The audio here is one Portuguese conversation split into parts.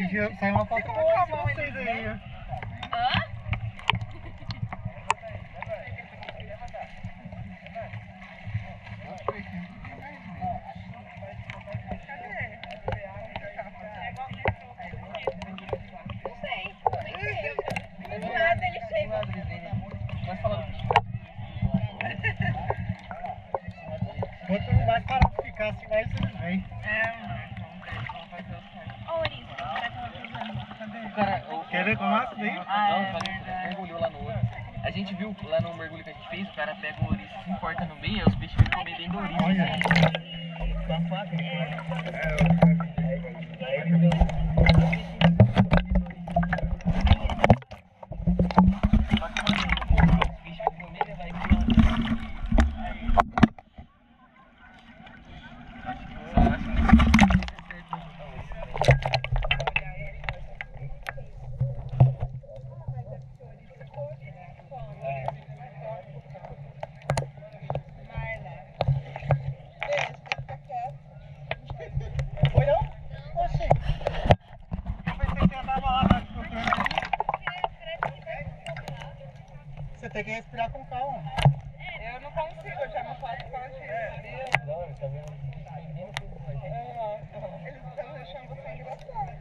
Saiu uma foto boa de vocês aí. Hã? Quanto mais parar de ficar assim, mais eles vêm. Ô, Oris, o cara tava cruzando. Quer ver como é isso daí? Não, mergulhou lá no outro. A gente viu lá no mergulho que a gente fez, o cara pega o ouriço, se importa no meio, aí os peixes ficam comer dentro do ouriço. Olha. Você tem que respirar com calma. Eu não consigo, eu já não faço sozinho. Não, ele tá vendo. Eles estão deixando você engraçado.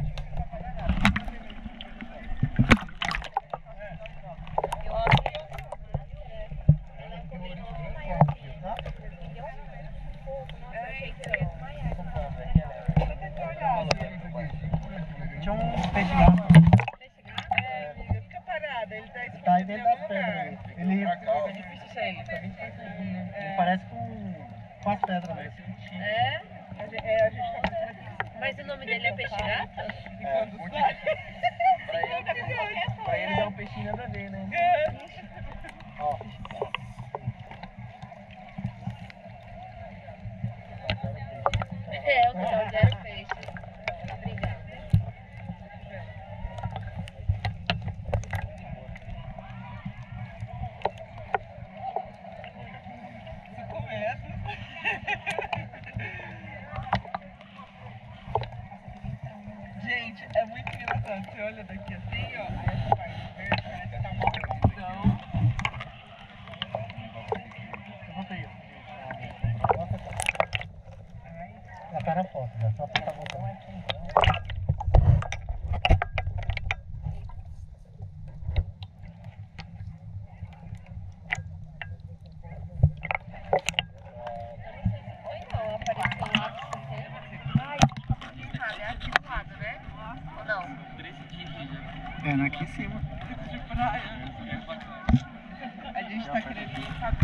Tinha um peixe gato. Fica parada, ele tá Tá aí dentro das pedras. Ele É difícil sair, ele tá bem forçadinho, né? ele parece com as pedras mesmo. É? A gente tá pensando aqui. Mas o nome dele é peixe gato? É. Pra ele dá um peixinho nada a ver, né? Ó. É, o total zero peixe. Obrigada. Se começa. Gente, é muito engraçado. Você olha daqui assim, ó. Aí essa parte verde parece que tá morrendo. Já tá na foto, já só pra voltar. É, aqui em cima. De praia. A gente tá querendo saber.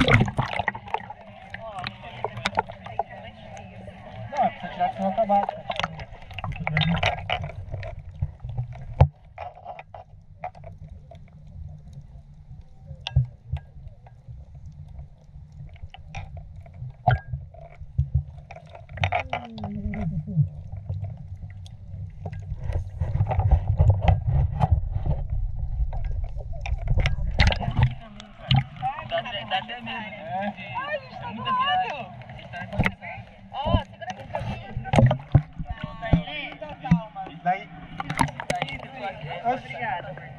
Não, é pra você tirar que senão acabar. Dá até medo. Ai, a gente tá Muita do viagem. lado. Ó, segura aqui pra mim. Então, calma. Daí. Tá aí, depois. Oxi. Obrigada.